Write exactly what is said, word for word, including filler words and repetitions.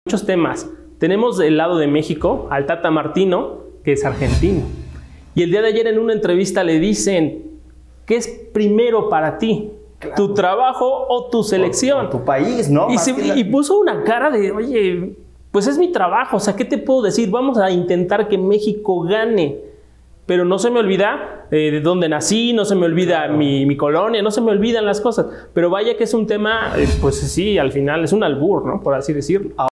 muchos temas. Tenemos del lado de México al Tata Martino, que es argentino. Y el día de ayer en una entrevista le dicen, ¿qué es primero para ti? Claro. ¿Tu trabajo o tu selección? O, o tu país, ¿no? Y, se, la... y puso una cara de, oye, pues es mi trabajo, o sea, ¿qué te puedo decir? Vamos a intentar que México gane. Pero no se me olvida eh, de dónde nací, no se me olvida claro. mi, mi colonia, no se me olvidan las cosas. Pero vaya que es un tema, eh, pues sí, al final es un albur, ¿no? Por así decirlo.